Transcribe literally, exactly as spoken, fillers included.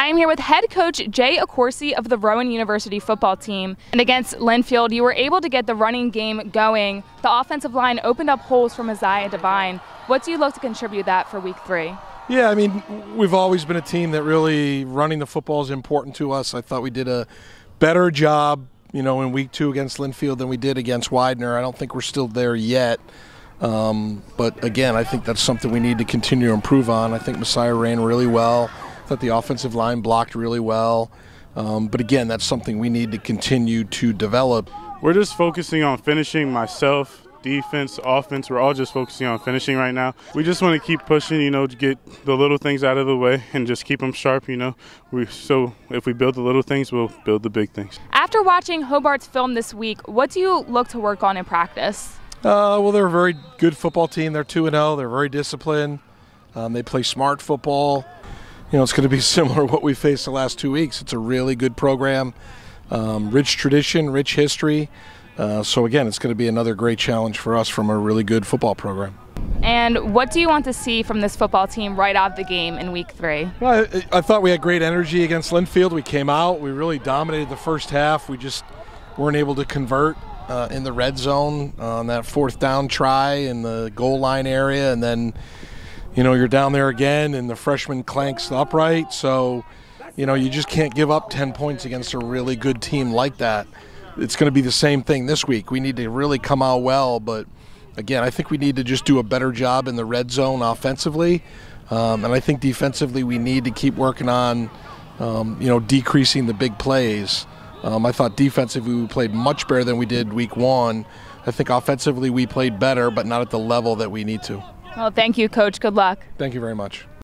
I am here with head coach Jay Accorsi of the Rowan University football team. And against Linfield, you were able to get the running game going. The offensive line opened up holes for Messiah Divine. What do you look to contribute that for week three? Yeah, I mean, we've always been a team that really running the football is important to us. I thought we did a better job, you know, in week two against Linfield than we did against Widener. I don't think we're still there yet. Um, but again, I think that's something we need to continue to improve on. I think Messiah ran really well. I thought the offensive line blocked really well. Um, but again, that's something we need to continue to develop. We're just focusing on finishing. Myself, defense, offense, we're all just focusing on finishing right now. We just want to keep pushing, you know, to get the little things out of the way and just keep them sharp, you know. We, so if we build the little things, we'll build the big things. After watching Hobart's film this week, what do you look to work on in practice? Uh, well, they're a very good football team. They're two and oh. They're very disciplined. Um, they play smart football. You know, it's going to be similar to what we faced the last two weeks. It's a really good program, um, rich tradition, rich history. Uh, so, again, it's going to be another great challenge for us from a really good football program. And what do you want to see from this football team right out of the game in week three? Well, I, I thought we had great energy against Linfield. We came out. We really dominated the first half. We just weren't able to convert uh, in the red zone on that fourth down try in the goal line area. And then, you know, you're down there again and the freshman clanks the upright. So, you know, you just can't give up ten points against a really good team like that. It's going to be the same thing this week. We need to really come out well, but again, I think we need to just do a better job in the red zone offensively, um, and I think defensively we need to keep working on, um, you know, decreasing the big plays. Um, I thought defensively we played much better than we did week one. I think offensively we played better, but not at the level that we need to. Well, thank you, Coach. Good luck. Thank you very much.